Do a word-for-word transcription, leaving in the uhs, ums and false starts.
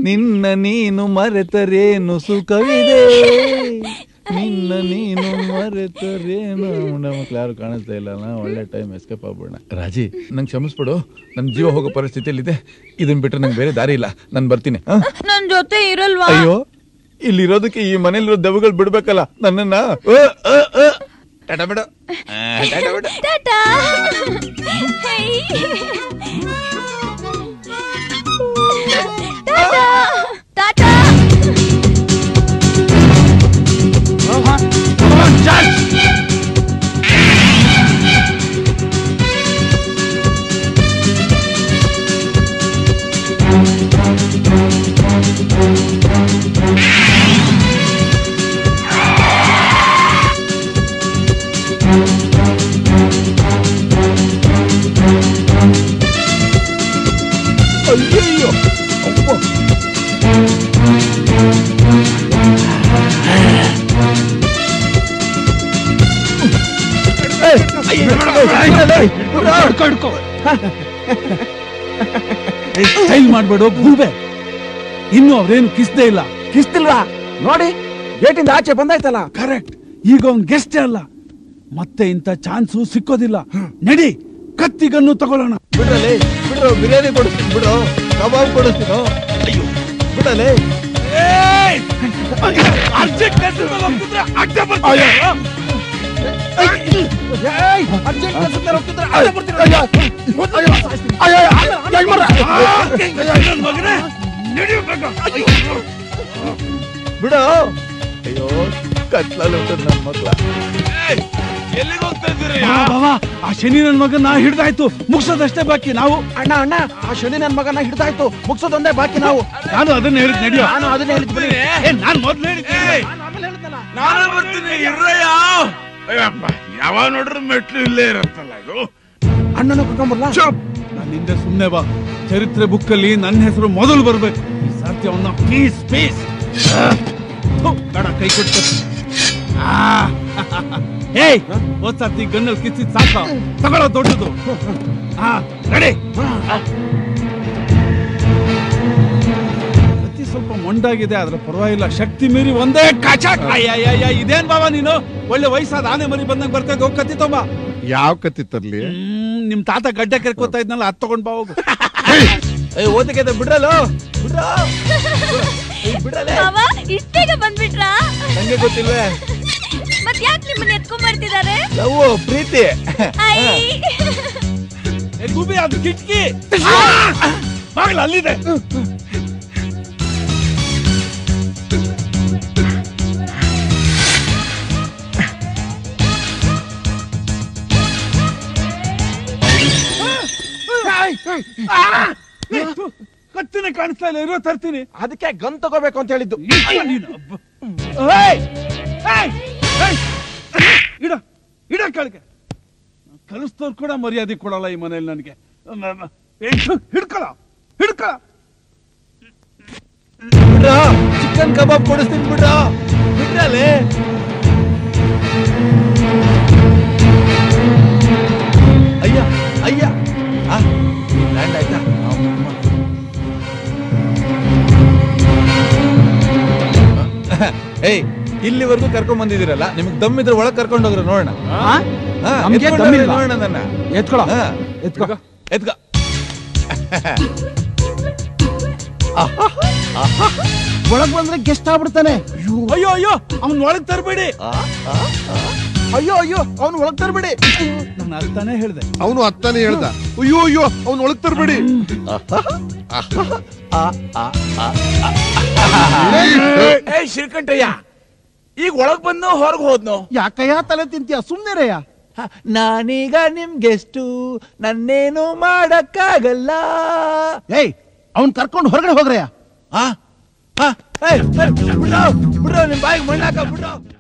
ನಿನ್ನ ನೀನು ಮರೆತರೇನು ಸುಖವಿದೆ, ನಿನ್ನ ನೀನು ಮರೆತರೇನು. ಮಕ್ಳು ಯಾರು ಕಾಣಿಸ್ತಾ ಇಲ್ಲ, ಒಳ್ಳೆ ಟೈಮ್ ಎಸ್ಕೇಪ್ ಆಗ್ಬಿಡೋಣ. ರಾಜಿ, ನಂಗೆ ಕ್ಷಮಿಸ್ಬಿಡು, ನನ್ನ ಜೀವ ಹೋಗೋ ಪರಿಸ್ಥಿತಿಯಲ್ಲಿದೆ. ಇದನ್ ಬಿಟ್ರೆ ನಂಗೆ ಬೇರೆ ದಾರಿ ಇಲ್ಲ, ನಾನು ಬರ್ತೀನಿ. ನನ್ ಜೊತೆ ಇರಲ್ವಾ? ಅಯ್ಯೋ, ಇಲ್ಲಿರೋದಕ್ಕೆ ಈ ಮನೇಲಿರೋ ದೆವ್ವಗಳು ಬಿಡ್ಬೇಕಲ್ಲ ನನ್ನನ್ನ. ಟಾಟಾ ಬಿಡು, ಟಾಟಾ ಬಿಡು. ಟಾಟಾ. ಟಾಟಾ. ಅಯ್ಯಯ್ಯೋ, ಸ್ಟೈಲ್ ಮಾಡ್ಬೇಡು ಗೂಬೆ. ಇನ್ನು ಅವ್ರೇನು ಕಿಸ್ದೇ ಇಲ್ಲ. ಕಿಸ್ತಿಲ್ವಾ? ನೋಡಿ, ಗೇಟಿಂದ ಆಚೆ ಬಂದಾಯ್ತಲ್ಲ. ಕರೆಕ್ಟ್. ಈಗ ಅವ್ನ್ ಗೆಸ್ಟೇ ಅಲ್ಲ, ಮತ್ತೆ ಇಂಥ ಚಾನ್ಸು ಸಿಕ್ಕೋದಿಲ್ಲ. ನಡಿ, ಕತ್ತಿಗನ್ನು ತಗೊಳ್ಳೋಣ. ಬಿಡ್ರಲ್ಲಿ ಬಿಡ್ರೋ, ಬಿರಿಯಾನಿ ಕೊಡಿಸ್ತೀನಿ ಬಿಡ್ರೋ, ಕಬಾಬ್ ಕೊಡಿಸ್ತೀನೋ. ಅಯ್ಯೋ ಬಿಡಲೇ. ಬಿಡೋ. ಅಯ್ಯೋ, ಕತ್ಲಲ್ಲಿ ಹೋಗ್ತದ ನನ್ನ ಮಕ್ಳ. ಎಲ್ಲಿಗೆ ಹೋಗ್ತಾ ಇದ್ದೀರಿ? ಆ ಶನಿ ನನ್ ಮಗನ ಹಿಡ್ದಾಯ್ತು, ಮುಗಿಸೋದಷ್ಟೇ ಬಾಕಿ ನಾವು. ಅಣ್ಣ ಅಣ್ಣ ಆ ಶನಿ ನನ್ ಮಗನ ಹಿಡ್ದಾಯ್ತು, ಮುಗಿಸೋದೊಂದೇ ಬಾಕಿ ನಾವು. ನಾನು ಅದನ್ನ ಹೇಳಿದ್ ನಡಿಯೋ. ನಾನು ಅದನ್ನ ಹೇಳಿದ್ವಿ. ನಾನು ಮೊದ್ಲು ಹೇಳಿದ್ದೆ. ನಾನೇ ಬರ್ತೀನಿ ಇರ್ರಯ್ಯ. ಅಯ್ಯಪ್ಪ, ಯಾವಾಗ ನೋಡ್ರು ಮೆಟ್ಲು ಇಲ್ಲೇ ಇರತ್ತಲ್ಲ ಇದು. ಅಣ್ಣನ ಕರ್ಕೊಂಬರ್ಲ. ನನ್ನ ಹಿಂದೆ ಸುಮ್ನೆ ಬಾ. ಚರಿತ್ರೆ ಬುಕ್ಕಲ್ಲಿ ನನ್ನ ಹೆಸರು ಮೊದಲು ಬರ್ಬೇಕು. ಈ ಸರ್ತಿ ಅವನ್ನ ಪ್ಲೀಸ್ ಪ್ಲೀಸ್ ಬೇಡ, ಕೈ ಕೊಟ್ಟು. ಏಯ್, ಹೋದ್ ಸರ್ತಿ ಗಣ್ಣಲ್ಲಿ ಕಿಚ್ಚಿದ್ ಸಾಕ, ತಗೊಳ್ಳೋ ದೊಡ್ಡದು. ಹಾ, ರೆಡಿ. ಅತಿ ಸ್ವಲ್ಪ ಮೊಂಡಾಗಿದೆ, ಆದ್ರೆ ಪರವಾಗಿಲ್ಲ. ಶಕ್ತಿ ಮೀರಿ ಒಂದೇ ಕಾಚಾಕ್. ಅಯ್ಯ, ಇದೇನ್ ಬಾಬಾ ನೀನು? ಒಳ್ಳೆ ವಯಸ್ಸಾದ ಆನೆ ಮರಿ ಬಂದಂಗ್ ಬರ್ತಾ ಇದ್ದ. ಕತ್ತಿ ತೊಂಬ. ಯಾವ ಕತ್ತಿ ತರ್ಲಿ? ನಿಮ್ ತಾತ ಗಡ್ಡೆ ಕರ್ಕೋತಾ ಇದ್ನಲ್ಲ, ಅದ್ ತಗೊಂಡ್ ಬಾ ಹೋಗು. ಓದಕ್ಕೆ ಬಿಡ್ರಲ್ಲೋ, ಬಿಡ್ರ ಬಿಡಲೇ. ಇಷ್ಟೇಗ ಬಂದ್ಬಿಟ್ರಾ? ನಂಗೆ ಗೊತ್ತಿಲ್ವೇ. ಮತ್ ಯಾಕೆ ನಿಮ್ಮನ್ನ ಎತ್ಕೊಂಡ್ ಬರ್ತಿದ್ದಾರೆ? ಲವ್, ಪ್ರೀತಿ. ಗುಬಿ, ಅದು ಕಿಟಕಿ ಬಾಗಿಲು ಅಲ್ಲಿದೆ. ಕತ್ತಿನ ಕಾಣಿಸ್ತಾ ಇಲ್ಲ, ಇರೋ ತರ್ತೀನಿ. ಅದಕ್ಕೆ ಗನ್ ತಗೋಬೇಕು ಅಂತ ಹೇಳಿದ್ದು. ಇಡ ಇಡ ಕಳ್ಗೆ. ಕಲಿಸ್ತವ್ರು ಕೂಡ ಮರ್ಯಾದೆ ಕೊಡಲ್ಲ ಈ ಮನೇಲಿ ನನಗೆ. ಹಿಡ್ಕೊಳ ಹಿಡ್ಕೊಳ. ಬಿಡ್ರ, ಚಿಕನ್ ಕಬಾಬ್ ಕೊಡಿಸ್ತೀನಿ ಬಿಡ್ರ. ಬಿಡ್ರಲ್ಲೇ. ಅಯ್ಯ ಅಯ್ಯ, ಲ್ಯಾಂಡ್ ಆಯ್ತಾ? ಏಯ್, ಇಲ್ಲಿವರೆಗೂ ಕರ್ಕೊಂಡ್ ಬಂದಿದ್ದೀರಲ್ಲ, ನಿಮ್ಗೆ ದಮ್ಮಿದ್ರೆ ಒಳಗ್ ಕರ್ಕೊಂಡು ಹೋಗ್ರ ನೋಡೋಣ. ನೋಡೋಣ ನನ್ನ. ಎತ್ಕೊಳ ಎತ್ಕೊ ಎತ್ಕ. ಒಳಗ್ ಬಂದ್ರೆ ಗೆಸ್ಟ್ ಆಗ್ಬಿಡ್ತಾನೆ. ಅಯ್ಯೋ ಅಯ್ಯೋ, ಅವ್ನ್ ಒಳಗ್ ತರಬೇಡಿ. ಅಯ್ಯೋ ಅಯ್ಯೋ, ಅವ್ನು ಒಳಗ್ ತರಬೇಡಿ. ನಾನು ಅರ್ಥನೇ ಹೇಳ್ದೆ. ಅವನು ಅತ್ತಾನೆ ಹೇಳ್ದ. ಅಯ್ಯೋ ಅಯ್ಯೋ, ಅವ್ನು ಒಳಗ್ ತರಬೇಡಿ. ಏ ಶ್ರೀಕಂಠಯ್ಯ, ಈಗ ಒಳಗ್ ಬಂದು ಹೊರಗ್ ಹೋದ್ನು. ಯಾಕಯ್ಯ ತಲೆ ತಿಂತೀಯ? ಸುಮ್ನೆರಯ್ಯ. ನಾನೀಗ ನಿಮ್ಗೆಷ್ಟು, ನನ್ನೇನು ಮಾಡಕ್ಕಾಗಲ್ಲ. ಏಯ್, ಅವ್ನ್ ಕರ್ಕೊಂಡು ಹೊರಗಡೆ ಹೋಗ್ರಯ್ಯ. ಬಿಡ್ರೋ ಬಿಡ್ರೋ, ನಿಮ್ ಬಾಯಿಗೆ ಮಣ್ಣಾಕ ಬಿಡ್ರೋ.